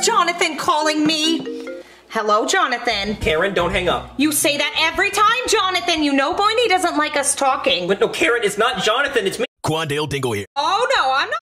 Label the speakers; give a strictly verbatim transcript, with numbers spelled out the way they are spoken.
Speaker 1: Jonathan calling me. Hello, Jonathan.
Speaker 2: Karen, don't hang up.
Speaker 1: You say that every time, Jonathan. You know Boiney doesn't like us talking.
Speaker 2: But no, Karen, it's not Jonathan, it's me.
Speaker 3: Quandale Dingle here.
Speaker 1: Oh, no,